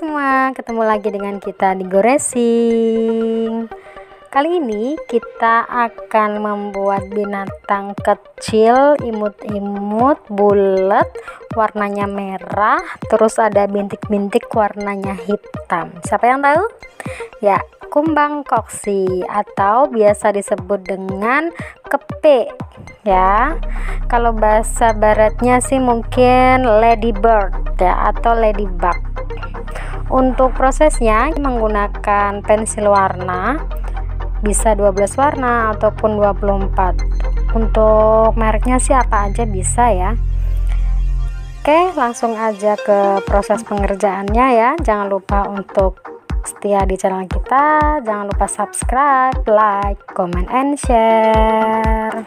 semua, ketemu lagi dengan kita di Goresing. Kali ini kita akan membuat binatang kecil, imut-imut, bulat, warnanya merah, terus ada bintik-bintik warnanya hitam. Siapa yang tahu? Ya, kumbang koksi atau biasa disebut dengan kepe ya. Kalau bahasa baratnya sih mungkin ladybird ya, atau ladybug. Untuk prosesnya menggunakan pensil warna, bisa 12 warna ataupun 24. Untuk mereknya sih apa aja bisa ya. Oke, langsung aja ke proses pengerjaannya ya. Jangan lupa untuk setia di channel kita, jangan lupa subscribe, like, comment, and share.